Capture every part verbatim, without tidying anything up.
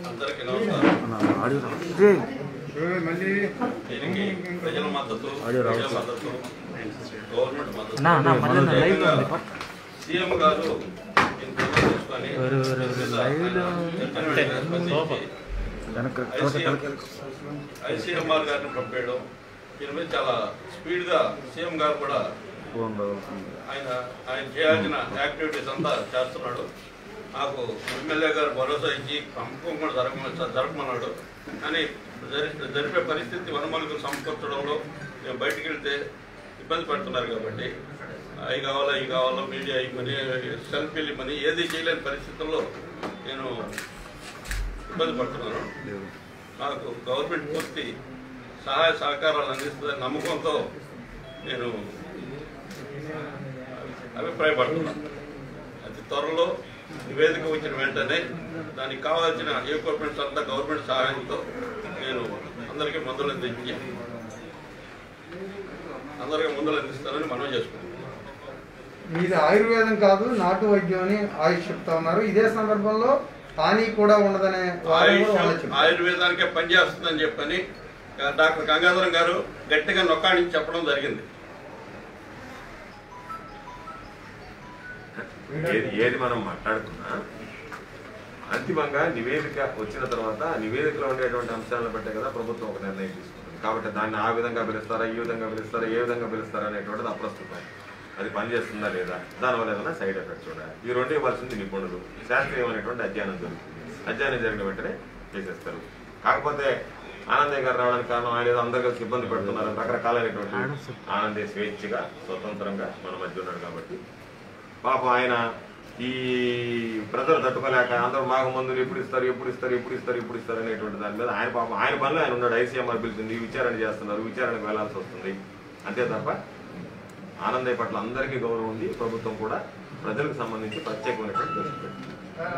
అందరికీ నమస్కారం. దీనికి ప్రజల మద్దతు ప్రజల మద్దతు గవర్నమెంట్ మద్దతు సీఎం గారు తీసుకొని ఐసీఎంఆర్ గారిని పంపేయడం దీని మీద చాలా స్పీడ్గా సీఎం గారు కూడా ఆయన ఆయన చేయాల్సిన యాక్టివిటీస్ అంతా చేస్తున్నాడు. నాకు ఎమ్మెల్యే గారు భరోసా ఇచ్చి పంపకం కూడా జరగ జరపమన్నాడు. కానీ జరిపే పరిస్థితి వనమలకు సమకూర్చడంలో మేము బయటికి వెళ్తే ఇబ్బంది పడుతున్నారు కాబట్టి అవి కావాలా ఇవి కావాలా మీడియా ఇవ్వమని సెల్ఫీలు ఇవ్వమని ఏది చేయలేని పరిస్థితుల్లో నేను ఇబ్బంది పడుతున్నాను. నాకు గవర్నమెంట్ పూర్తి సహాయ సహకారాలు అందిస్తుందని నమ్మకంతో నేను అభిప్రాయపడుతున్నాను. అతి త్వరలో నివేదిక వచ్చిన వెంటనే దానికి కావాల్సిన ఎక్విప్మెంట్స్ అంతా గవర్నమెంట్ సహాయంతో నేను అందరికీ మందులు అందించి అందరికీ మందులు అందిస్తానని మనం చేసుకుంటున్నాం. ఇది ఆయుర్వేదం కాదు నాటు వైద్యం అని ఆయుష్ చెప్తా ఉన్నారు. ఇదే సందర్భంలో హాని కూడా ఉండదనే ఆయుర్వేదానికే పనిచేస్తుందని చెప్పని డాక్టర్ గంగాధరం గారు గట్టిగా నొక్కాడించి చెప్పడం జరిగింది. ఏది మనం మాట్లాడుకున్నా అంతిమంగా నివేదిక వచ్చిన తర్వాత నివేదికలో ఉండేటువంటి అంశాలను బట్టే కదా ప్రభుత్వం ఒక నిర్ణయం తీసుకుంటుంది. కాబట్టి దాన్ని ఆ విధంగా పిలుస్తారా ఈ విధంగా పిలుస్తారా ఏ విధంగా పిలుస్తారా అనేటువంటిది అప్రస్తుతం. అది పనిచేస్తుందా లేదా, దానివల్ల ఏదైనా సైడ్ ఎఫెక్ట్స్ చూడాలి. ఈ రెండు ఇవ్వాల్సింది నిపుణులు శాస్త్రీయమైనటువంటి అధ్యయనం జరుగుతుంది. అధ్యయనం జరిగిన వెంటనే చేసేస్తారు. కాకపోతే ఆనందయ్య గారు రావడానికి కారణం ఆయన ఏదో అందరు కలిసి ఇబ్బంది పెడుతున్నారు రకరకాలైనటువంటి ఆనందయ్య స్వేచ్ఛగా స్వతంత్రంగా మన మధ్య ఉన్నాడు కాబట్టి పాపం ఆయన ఈ ప్రజలు తట్టుకోలేక అందరూ మాకు మందులు ఎప్పుడు ఇస్తారు ఎప్పుడు ఇస్తారు ఎప్పుడు ఇస్తారు ఎప్పుడు ఇస్తారు అనేటువంటి దాని మీద ఆయన పాపం ఆయన పనిలో ఆయన ఉన్నాడు. ఐసీఎంఆర్ పిలిచింది, విచారణ చేస్తున్నారు, విచారణకు వెళ్లాల్సి వస్తుంది. అంతే తప్ప ఆనందయ్య పట్ల అందరికీ గౌరవం ఉంది. ప్రభుత్వం కూడా ప్రజలకు సంబంధించి ప్రత్యేకమైనటువంటి దృష్టి పెట్టింది.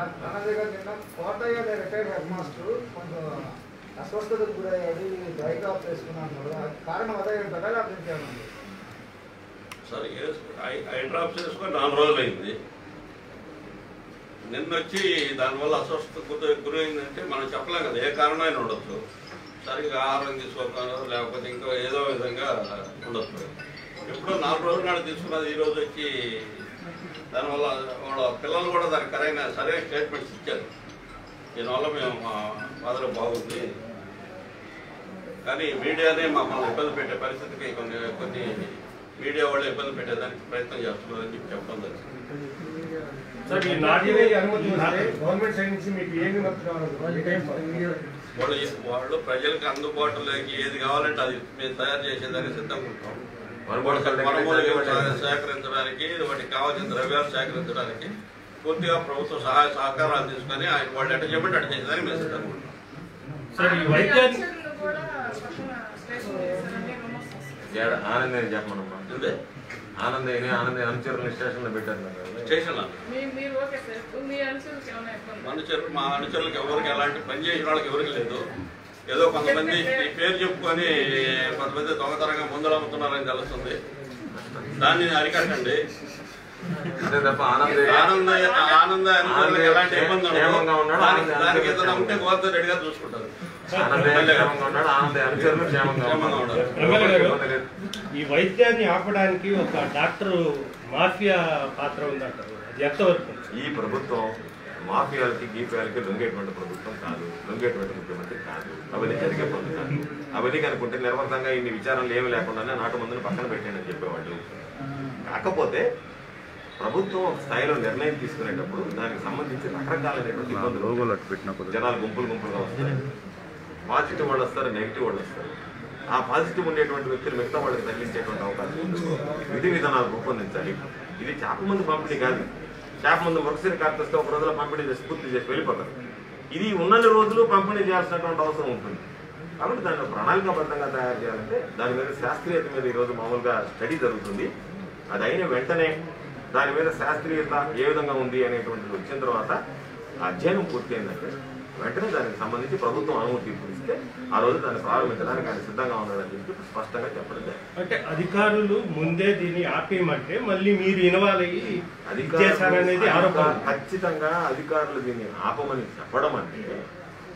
అస్వస్థతకు గురయ్యాడు, డ్రైగా చేసుకున్నాను. కారణం అదే ఉంటుందా లేకపోతే సరే ఐ డ్రాప్ చేసుకొని నాలుగు రోజులు అయింది. నిన్న వచ్చి దానివల్ల అస్వస్థత గురి గురైందంటే మనం చెప్పలేం కదా, ఏ కారణమైనా ఉండొచ్చు. సరిగ్గా ఆహారం తీసుకోకుండా లేకపోతే ఇంకో ఏదో విధంగా ఉండొచ్చు. ఎప్పుడో నాలుగు రోజుల నాడు తీసుకున్నది ఈ రోజు వచ్చి దానివల్ల వాళ్ళ పిల్లలు కూడా దానికి సరైన సరైన స్టేట్మెంట్స్ ఇచ్చారు. దీనివల్ల మేము మా ఫాదర్ బాగుంది కానీ మీడియానే మమ్మల్ని ఇబ్బంది పెట్టే పరిస్థితికి కొన్ని కొన్ని మీడియా వాళ్ళు ఇబ్బంది పెట్టేదానికి ప్రయత్నం చేస్తున్నారని చెప్పి చెప్పడం జరిగింది. వాళ్ళు వాళ్ళు ప్రజలకు అందుబాటులోకి ఏది కావాలంటే అది మేము తయారు చేసేదానికి సిద్ధంగా ఉంటాం. వనమూలికలు సేకరించడానికి వాటికి కావాల్సిన ద్రవ్యాలు సేకరించడానికి పూర్తిగా ప్రభుత్వ సహాయ సహకారాలు తీసుకొని ఆయన వాళ్ళు ఎట్ట చెప్పండి అట్ట చేసేదానికి మేము సిద్ధంగా ఉంటాం. ఆనందయ్య చెప్పమనమ్మా, ఆనందయ్యని ఆనందయ్య అనుచరులు స్టేషన్ లో పెట్టారు. స్టేషన్ అనుచరులు మా అనుచరులకు ఎవరికి ఎలాంటి పని చేసిన వాళ్ళకి ఎవరికి లేదు. ఏదో కొంతమంది పేరు చెప్పుకొని కొంతమంది దొంగతనంగా మందులు అమ్ముతున్నారని తెలుస్తుంది. దాన్ని అరికట్టండి. అదే తప్ప ఆనందయ్య ఆనందయ్య ఆనందయ్య అనుచరులకు ఎలాంటి ఇబ్బంది ఉండదు. దానికి ఏదైనా ఉంటే గోవర్ధన్ రెడ్డి గారు చూసుకుంటారు. ఈ వైద్యాన్ని ఆపడానికి ఒక డాక్టర్ మాఫియా పాత్ర ఉందంటారు, అది ఎంతవరకు? ఈ ప్రభుత్వం మాఫియాలకి గీఫియాలకి లొంగేటువంటి ప్రభుత్వం కాదు, లొంగేటువంటి ముఖ్యమంత్రి కాదు. అవన్నీ జరిగే పనులు కాదు. అవన్నీ కనుకుంటే నిర్బంధంగా ఇన్ని విచారణలు ఏమి లేకుండానే నాటు మందుని పక్కన పెట్టానని చెప్పేవాళ్ళు. కాకపోతే ప్రభుత్వం స్థాయిలో నిర్ణయం తీసుకునేటప్పుడు దానికి సంబంధించి రకరకాలైనటువంటి ఇబ్బందులు జనాలు గుంపులు గుంపులుగా వస్తాయి. పాజిటివ్ వాళ్ళు వస్తారు, నెగిటివ్ వాళ్ళు వస్తారు. ఆ పాజిటివ్ ఉండేటువంటి వ్యక్తులు మిగతా వాళ్ళకి తగ్గించేటువంటి అవకాశం ఉంది. విధి విధానాలు రూపొందించాలి. ఇది చేప మందు పంపిణీ కాదు. చేప మందు ఒకసారి కాకపోతే ఒక రోజులో పంపిణీ చేసి పూర్తి చేసి వెళ్ళిపోతారు. ఇది ఉన్నన్ని రోజులు పంపిణీ చేయాల్సినటువంటి అవసరం ఉంటుంది. కాబట్టి దాన్ని ప్రణాళికాబద్ధంగా తయారు చేయాలంటే దాని మీద శాస్త్రీయత మీద ఈరోజు మామూలుగా స్టడీ జరుగుతుంది. అది అయిన వెంటనే దాని మీద శాస్త్రీయత ఏ విధంగా ఉంది అనేటువంటిది వచ్చిన తర్వాత అధ్యయనం పూర్తి అయిందంటే వెంటనే దానికి సంబంధించి ప్రభుత్వం అనుమతి ఇస్తే ఆ రోజు దాన్ని ప్రారంభించడానికి ఆయన సిద్ధంగా ఉన్నాడని చెప్పి స్పష్టంగా చెప్పడం. అంటే అధికారులు ముందే దీన్ని ఆపేయమంటే మళ్ళీ మీరు ఇన్వాల్వ్ అయ్యి అధికారులు ఖచ్చితంగా అధికారులు దీన్ని ఆపమని చెప్పడం అంటే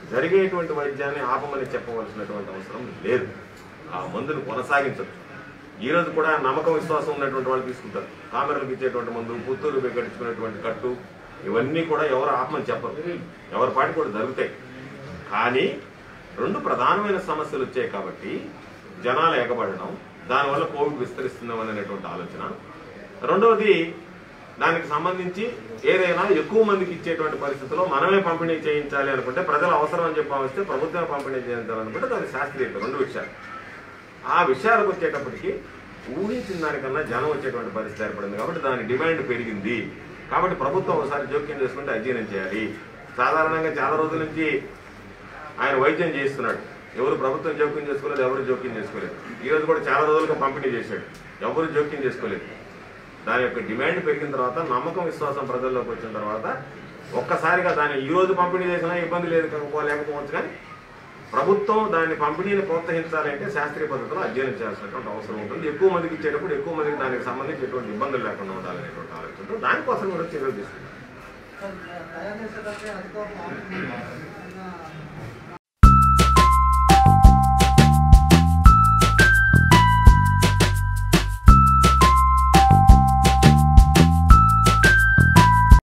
జరిగేటువంటి వైద్యాన్ని ఆపమని చెప్పవలసినటువంటి అవసరం లేదు. ఆ మందును కొనసాగించచ్చు. ఈరోజు కూడా నమ్మకం విశ్వాసం ఉన్నటువంటి వాళ్ళు తీసుకుంటారు. కామెరలకు ఇచ్చేటువంటి మందు, పుత్తూరు కట్టించుకునేటువంటి కట్టు, ఇవన్నీ కూడా ఎవరు ఆపమని చెప్పరు, ఎవరి పాటి కూడా జరుగుతాయి. కానీ రెండు ప్రధానమైన సమస్యలు వచ్చాయి కాబట్టి జనాలు ఎగబడడం, దానివల్ల కోవిడ్ విస్తరిస్తున్నాం అనేటువంటి ఆలోచన. రెండవది, దానికి సంబంధించి ఏదైనా ఎక్కువ మందికి ఇచ్చేటువంటి పరిస్థితుల్లో మనమే పంపిణీ చేయించాలి అనుకుంటే, ప్రజల అవసరం అని చెప్పి భావిస్తే ప్రభుత్వమే పంపిణీ చేయించాలనుకుంటే అది శాస్త్రీయత. రెండు విషయాలు. ఆ విషయాలకు వచ్చేటప్పటికి ఊహించిన దానికన్నా జనం వచ్చేటువంటి పరిస్థితి ఏర్పడింది కాబట్టి దాని డిమాండ్ పెరిగింది. కాబట్టి ప్రభుత్వం ఒకసారి జోక్యం చేసుకుంటే అధ్యయనం చేయాలి. సాధారణంగా చాలా రోజుల నుంచి ఆయన వైద్యం చేస్తున్నాడు, ఎవరు ప్రభుత్వం జోక్యం చేసుకోలేదు, ఎవరు జోక్యం చేసుకోలేదు. ఈ రోజు కూడా చాలా రోజులుగా పంపిణీ చేశాడు, ఎవరు జోక్యం చేసుకోలేదు. దాని యొక్క డిమాండ్ పెరిగిన తర్వాత, నమ్మకం విశ్వాసం ప్రజల్లోకి వచ్చిన తర్వాత ఒక్కసారిగా దాన్ని ఈ రోజు పంపిణీ చేసినా ఇబ్బంది లేదు లేకపోవచ్చు. కానీ ప్రభుత్వం దాన్ని పంపిణీని ప్రోత్సహించాలంటే శాస్త్రీయ పద్ధతిలో అధ్యయనం చేయాల్సినటువంటి అవసరం ఉంటుంది. ఎక్కువ మందికి ఇచ్చేటప్పుడు ఎక్కువ మందికి దానికి సంబంధించి ఎటువంటి ఇబ్బందులు లేకుండా ఉండాలనేటువంటి ఆలోచనతో దానికోసం కూడా చర్యలు తీసుకుంటాం.